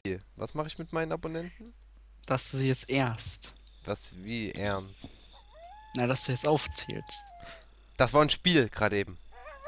Was mache ich mit meinen Abonnenten? Dass du sie jetzt erst. Was, wie, Ehren? Na, dass du jetzt aufzählst. Das war ein Spiel gerade eben.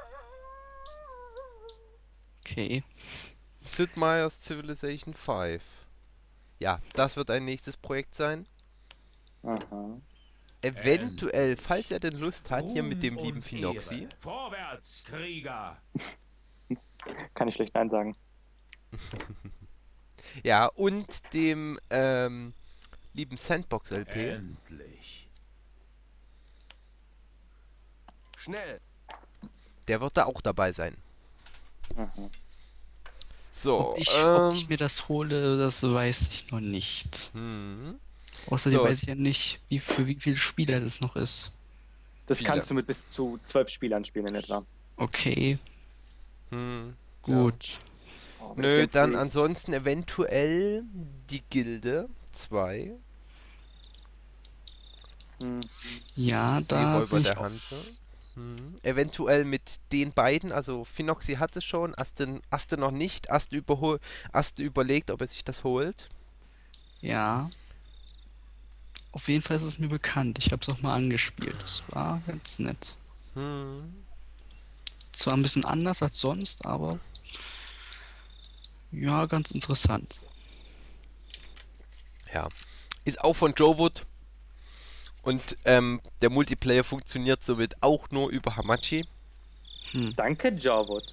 Okay. Sid Meier's Civilization 5. Ja, das wird ein nächstes Projekt sein. Aha. Eventuell, falls er Endlich. denn Lust hat, hier mit Ruhm dem lieben und Ehre. Phinoxy. Vorwärts, Krieger! Kann ich schlecht Nein sagen. Ja, und dem lieben Sandbox LP. Endlich. Schnell! Der wird da auch dabei sein. Aha. So, Ob ich mir das hole, das weiß ich noch nicht. hm. Außerdem So. weiß ich ja nicht, für wie viele Spieler das noch ist. Das Viele. kannst du mit bis zu 12 Spielern spielen in etwa. Okay, Hm. gut. Oh, aber das Nö, Game dann Freeze. ansonsten eventuell die Gilde 2. Hm. Ja, Die da Räuber bin ich der auch. Hanse. Eventuell mit den beiden, also Phinoxy hat es schon, Aste noch nicht. Aste überlegt, ob er sich das holt. Ja. Auf jeden Fall ist es mir bekannt. Ich habe es auch mal angespielt. Das war ganz nett. Hm. Zwar ein bisschen anders als sonst, aber ja, ganz interessant. Ja. Ist auch von Joe Wood. Und der Multiplayer funktioniert somit auch nur über Hamachi. Hm. Danke, Jarwood.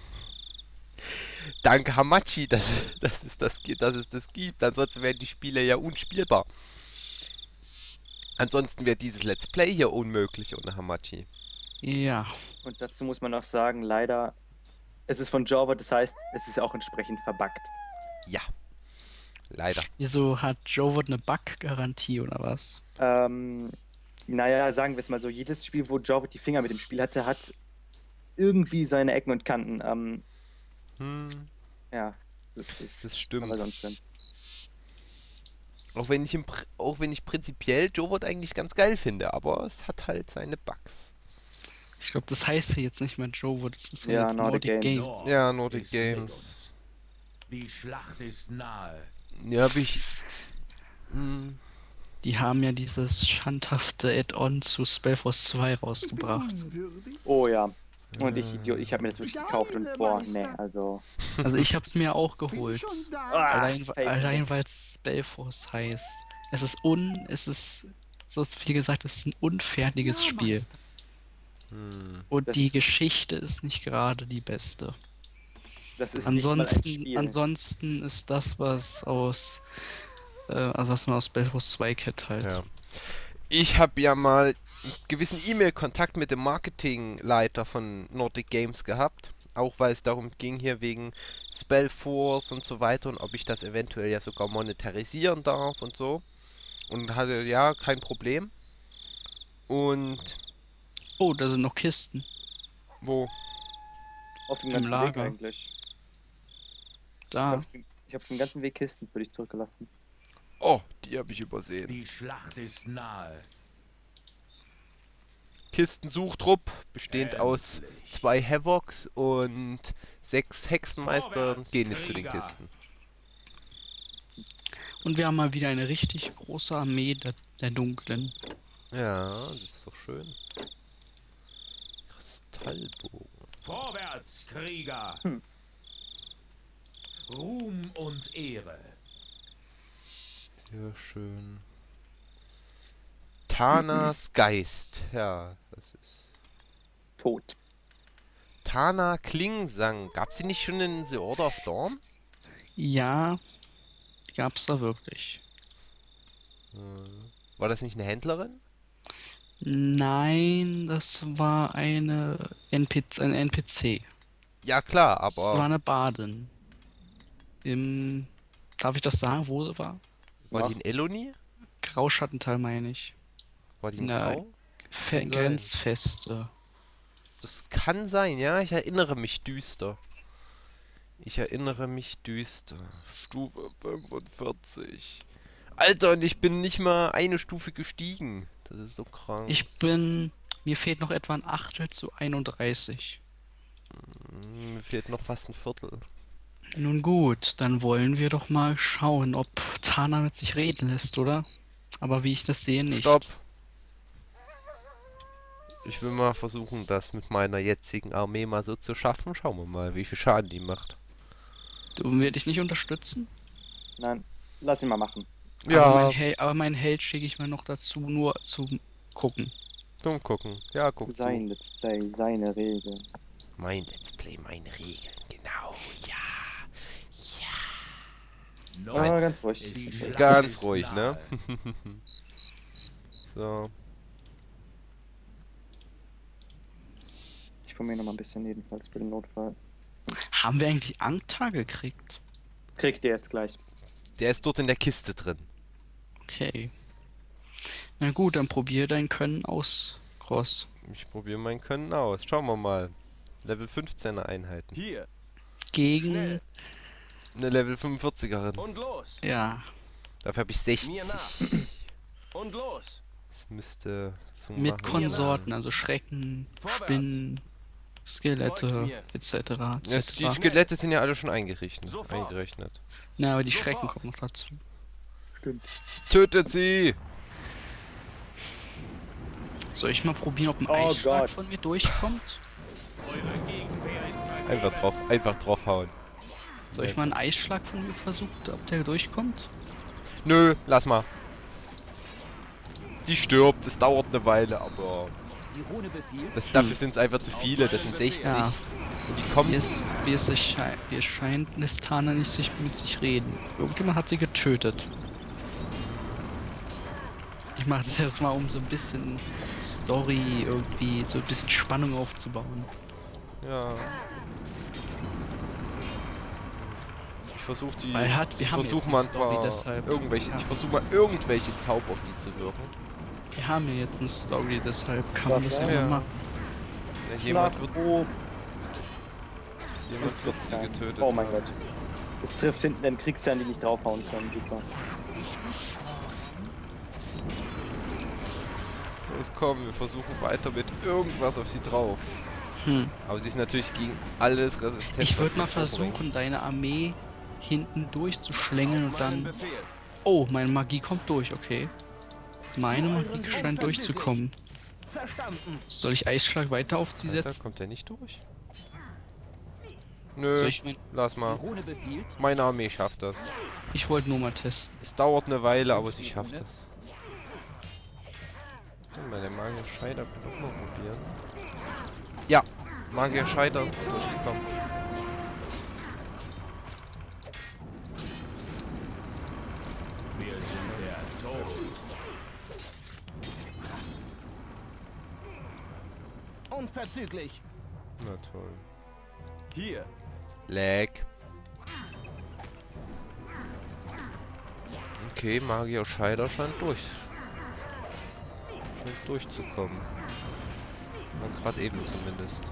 Danke Hamachi, dass es das gibt. Ansonsten wären die Spiele ja unspielbar. Ansonsten wäre dieses Let's Play hier unmöglich ohne Hamachi. Ja, Und dazu muss man auch sagen, leider, es ist von Jarwood, das heißt, es ist auch entsprechend verbuggt. Ja. Leider. wieso hat Joe eine Bug-Garantie oder was? Naja, sagen wir es mal so, jedes Spiel, wo Jarwood die Finger mit dem Spiel hatte, hat irgendwie seine Ecken und Kanten. Hm, Ja, das ist das stimmt. aber sonst schlimm. Auch wenn ich prinzipiell Joe Wood eigentlich ganz geil finde, aber es hat halt seine Bugs. Ich glaube, das heißt ja jetzt nicht mehr Joe, das ist Ja, jetzt Nordic Games. Nord Ja, Nordic ist mit Games. uns. Die Schlacht ist nahe. Ja, hab ich. Hm, Die haben ja dieses schandhafte Add-on zu Spellforce 2 rausgebracht. Oh ja. Und ich, Idiot, ich habe mir das wirklich gekauft und boah, nee, also. Also ich hab's mir auch geholt. Allein Fake. weil es Spellforce heißt. Es ist, so viel gesagt, es ist ein unfertiges Spiel. Und Das- die Geschichte ist nicht gerade die beste. Das ist nicht mal ein Spiel. Ansonsten ist das, was man aus Spellforce 2 kennt halt. ja. Ich habe ja mal einen gewissen E-Mail-Kontakt mit dem Marketingleiter von Nordic Games gehabt. Auch weil es darum ging hier wegen Spellforce und so weiter und ob ich das eventuell ja sogar monetarisieren darf und so. Und hatte, ja, kein Problem. Und Oh, da sind noch Kisten. wo? Auf dem im ganzen Weg Lager. eigentlich. Da. Ich habe den ganzen Weg Kisten für dich zurückgelassen. Oh, die habe ich übersehen. Die Schlacht ist nahe. Kistensuchtrupp, bestehend aus Endlich. 2 Havocs und 6 Hexenmeistern, Vorwärts, gehen nicht zu den Krieger. Kisten. Und wir haben mal wieder eine richtig große Armee der Dunklen. Ja, das ist doch schön. Kristallbogen. Vorwärts, Krieger! Hm. Ruhm und Ehre. Sehr schön. Tanas Geist. Ja, das ist. Tot. Tana Klingsang. Gab sie nicht schon in The Order of Dawn? Ja, die gab's da wirklich. War das nicht eine Händlerin? Nein, das war ein NPC. Ja, klar, Das war aber eine Badin. Darf ich das sagen, wo sie war? war die in Eloni? Grauschattental meine ich. War die in Na, Grau? Kann sein. Grenzfeste. Das kann sein, ja. Ich erinnere mich düster. Ich erinnere mich düster. Stufe 45. Alter, und ich bin nicht mal eine Stufe gestiegen. Das ist so krank. Mir fehlt noch etwa ein Achtel zu 31. Mir fehlt noch fast ein Viertel. Nun gut, dann wollen wir doch mal schauen, ob Tana mit sich reden lässt, oder? Aber wie ich das sehe, nicht. Stopp! Ich will mal versuchen, das mit meiner jetzigen Armee mal so zu schaffen. Schauen wir mal, wie viel Schaden die macht. Du willst dich nicht unterstützen? Nein, lass ihn mal machen. Ja, Aber mein Held schicke ich mir noch dazu, nur zum Gucken. dumm gucken. Ja, guck Sein Let's Play, seine Regeln. zu. Mein Let's Play, meine Regeln. Genau, ja. Noch Ah, ganz ruhig. die Schlacht Ganz ist ruhig, ne? nahe. So. Ich formiere noch mal ein bisschen jedenfalls für den Notfall. Haben wir eigentlich Angtar gekriegt? Kriegt ihr jetzt gleich. Der ist dort in der Kiste drin. Okay. Na gut, dann probier dein Können aus, Cross. Ich probiere mein Können aus. Schauen wir mal. Level 15er Einheiten. Hier Gegen... Schnell. Eine Level 45erin. und los. Ja. Dafür habe ich 60. Mir nach. Und los. Das müsste zu Mit machen. Konsorten, also Schrecken, Vorwärts. Spinnen, Skelette, Folgt mir. etc. Ja, die etc. Skelette sind ja alle schon eingerechnet. Sofort. Na, aber die Sofort. Schrecken kommen noch dazu. Stimmt. Tötet sie! Soll ich mal probieren, ob ein Oh Eisschlag Gott. von mir durchkommt? Eure Gegenwehr ist Einfach draufhauen. Soll ich mal einen Eisschlag von mir versuchen, ob der durchkommt? Nö, lass mal. Die stirbt, es dauert eine Weile, aber dafür sind es einfach zu viele, das sind 60. Ja. Und die kommen. Wie es scheint, lässt Tana nicht mit sich reden. Irgendjemand hat sie getötet. Ich mache das jetzt mal, um so ein bisschen Story irgendwie, so ein bisschen Spannung aufzubauen. Ja. Ich versuche die. Weil wir ich haben versuche jetzt mal eine Story, ein paar deshalb- irgendwelche. ja. Ich versuche mal irgendwelche Zauber auf die zu wirken. Wir haben ja jetzt eine Story, deshalb kann man das Ja. ja mal machen. Ja, jemand wird Oh, sie getötet. oh mein Gott. Das trifft hinten den Kriegsherrn, die nicht draufhauen können. Super. Los, komm, wir versuchen weiter mit irgendwas auf sie drauf. Hm. Aber sie ist natürlich gegen alles resistent. Ich was würde wir mal vorbringen. versuchen, deine Armee hinten durchzuschlängeln und Meinen dann... Befehl. Oh, meine Magie kommt durch, okay. Meine Magie scheint durchzukommen. Verstanden. Soll ich Eisschlag weiter auf sie Alter, setzen? kommt der nicht durch? Nö, Soll ich lass mal. Meine Armee schafft das. Ich wollte nur mal testen. Es dauert eine Weile, aber sie schafft das. Mal der Magier Scheider kann auch mal probieren. Ja, Magier Scheider ist gut durchgekommen. Wir sind der Tod. Unverzüglich. Na toll. Hier. Lag. Okay, Magier Scheider scheint durchzukommen. Na, gerade eben zumindest.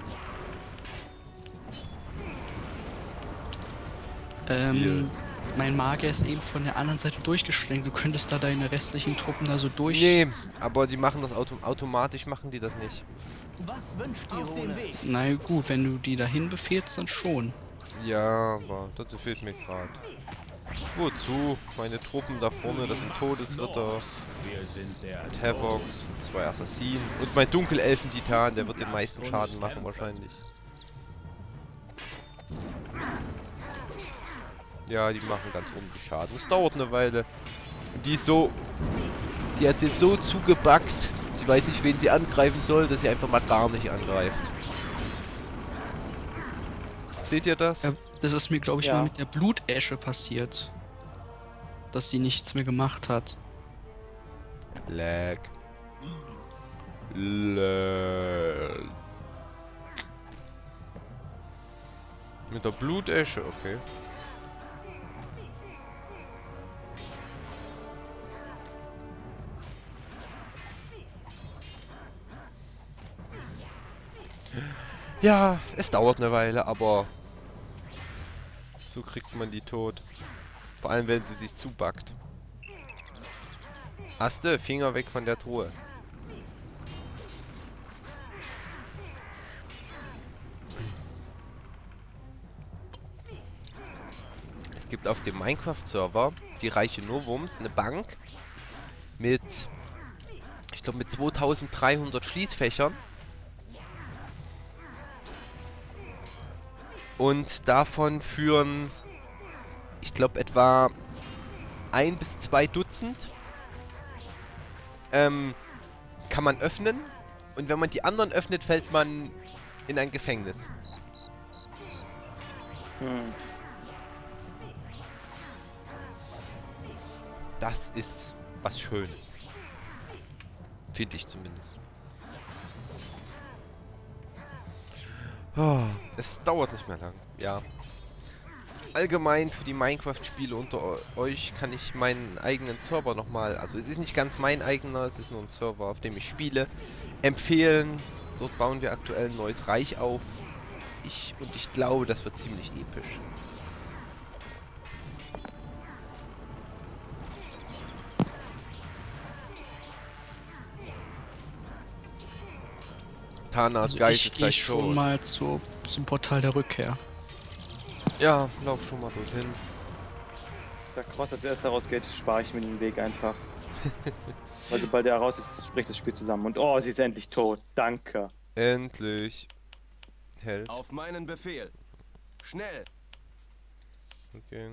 Hier. Mein Magier ist eben von der anderen Seite durchgeschränkt. Du könntest da deine restlichen Truppen da so durch... Nee, aber die machen das automatisch, machen die das nicht. Was wünscht ihr auf den Weg? Na gut, wenn du die dahin befehlst, dann schon. Ja, aber dazu fehlt mir gerade. Wozu? Meine Truppen da vorne, das sind Todesritter, Wir sind der mit Havoc, und 2 Assassinen und mein Dunkelelfen-Titan, der wird den meisten Schaden machen wahrscheinlich. Ja, die machen ganz ordentlich Schaden. Es dauert eine Weile. Und die ist so... Die hat jetzt so zugebackt, sie weiß nicht, wen sie angreifen soll, dass sie einfach mal gar nicht angreift. Seht ihr das? Ja, das ist mir, glaube ich, Ja. mal mit der Blutesche passiert. Dass sie nichts mehr gemacht hat. Lag. Lag. Mit der Blutesche, okay. Ja, es dauert eine Weile, aber so kriegt man die tot. Vor allem, wenn sie sich zubackt. Aste, Finger weg von der Truhe. gibt auf dem Minecraft-Server die reiche Novums eine Bank mit, ich glaube, mit 2300 Schließfächern. Und davon führen, ich glaube, etwa 1 bis 2 Dutzend kann man öffnen. Und wenn man die anderen öffnet, fällt man in ein Gefängnis. Das ist was Schönes. Finde ich zumindest. Oh, es dauert nicht mehr lang. Ja. Allgemein für die Minecraft-Spiele unter euch kann ich meinen eigenen Server nochmal, also es ist nicht ganz mein eigener, es ist nur ein Server, auf dem ich spiele, empfehlen. Dort bauen wir aktuell ein neues Reich auf. Ich glaube, das wird ziemlich episch. Tanas Also Geist ich ist gehe gleich schon tot. mal zum Portal der Rückkehr. Ja, lauf schon mal dorthin. Da Cross als erster rausgeht, spare ich mir den Weg einfach. Weil sobald er raus ist, spricht das Spiel zusammen. Und oh, sie ist endlich tot. Danke. Endlich. Held. Auf meinen Befehl. Schnell. Okay.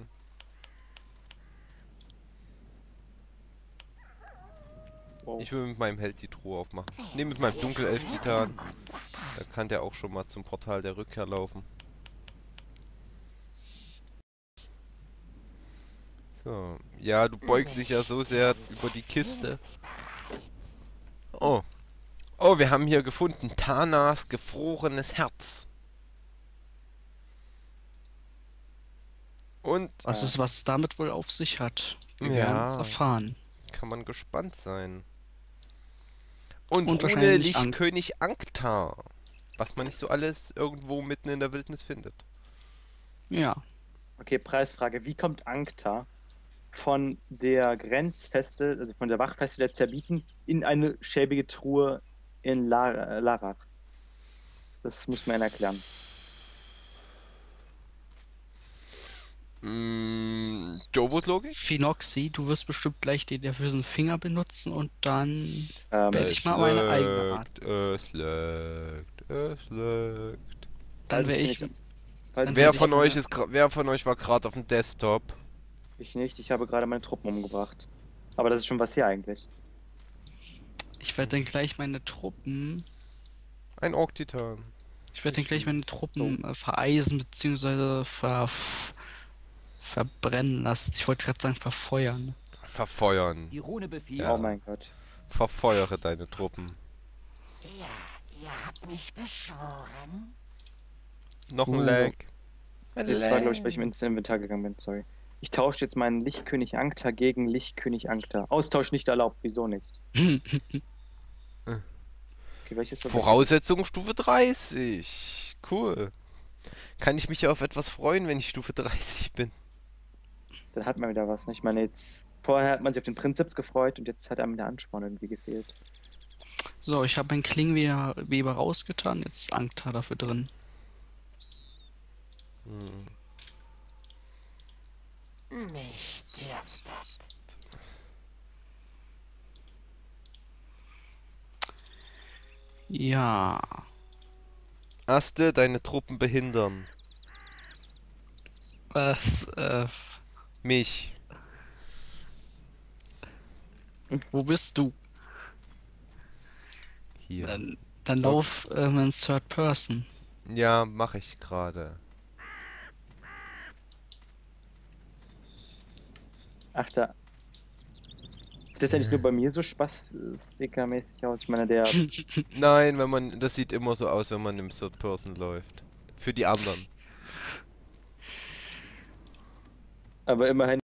Wow. Ich will mit meinem Held die Truhe aufmachen. Ne, mit meinem Dunkelelf-Titan. Da kann der auch schon mal zum Portal der Rückkehr laufen. So. Ja, du beugst dich ja so sehr über die Kiste. Oh. Oh, wir haben hier gefunden Tanas gefrorenes Herz. Und Was es damit wohl auf sich hat. Wir Ja. werden es erfahren. kann man gespannt sein. Und Rune wahrscheinlich Lichtkönig Anktar. Was man nicht so alles irgendwo mitten in der Wildnis findet. Ja. Okay, Preisfrage. Wie kommt Ankta von der Grenzfeste, also von der Wachfeste der Zerbiten, in eine schäbige Truhe in Larach? Das muss man erklären. Jovot-Logik? Phenoxy, du wirst bestimmt gleich den nervösen Finger benutzen und dann Ähm, werde ich mal meine eigene Art. Es leckt. Dann wäre weiß ich. nicht. Weiß dann ich Wer nicht. von euch war gerade auf dem Desktop? Ich nicht, ich habe gerade meine Truppen umgebracht. Aber das ist schon was hier eigentlich. Ich werde dann gleich meine Truppen. Ein Ork-Titan. Ich werde dann gleich meine Truppen vereisen bzw. verbrennen lassen. Ich wollte gerade sagen verfeuern. Verfeuern. Die Rune befiehlt. Ja. Oh mein Gott. Verfeuere deine Truppen. Ja, ihr habt mich beschworen. Noch ein Lag. Das war, glaube ich, weil ich ins Inventar gegangen bin, sorry. Ich tausche jetzt meinen Lichtkönig Ankta gegen Lichtkönig Ankta. Austausch nicht erlaubt, wieso nicht? Okay, welches ist das? Voraussetzung Stufe 30. Cool. Kann ich mich ja auf etwas freuen, wenn ich Stufe 30 bin. Dann hat man wieder was, ne? Ich meine, jetzt. Vorher hat man sich auf den Prinzips gefreut und jetzt hat einem der Ansporn irgendwie gefehlt. So, ich habe meinen Klingenweber rausgetan. Jetzt ist Ankta dafür drin. Mich dürstet. Ja. Aste, deine Truppen behindern. Was, Mich. wo bist du? Hier. Dann lauf in Third Person. Ja, mache ich gerade. Ach da. Sieht das eigentlich nur bei mir so spaßmäßig aus? Ich meine, der. Nein, das sieht immer so aus, wenn man im Third Person läuft. Für die anderen. Aber immerhin.